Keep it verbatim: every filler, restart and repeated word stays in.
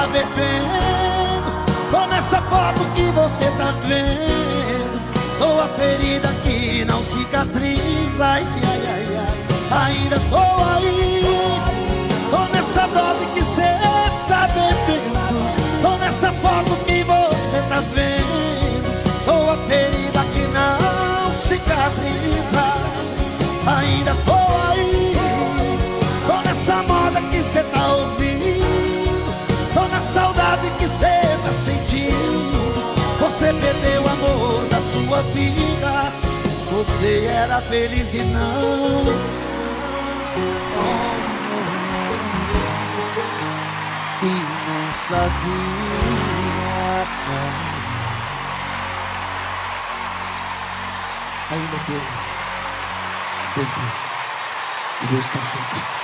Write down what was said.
bebendo. Tô nessa foto que você tá vendo. Sou a ferida que não cicatriza. Ai, ai, ai, ai. Ainda tô aí. Tô nessa dose que cê tá bebendo. Tô nessa foto que você tá vendo. Sou a ferida que não cicatriza. Ainda tô aí. Tô nessa moda que cê tá ouvindo. Tô na saudade que cê tá sentindo. Você perdeu o amor da sua vida. Você era feliz e não. E não sabia. Ainda tô sempre. E vou estar sempre.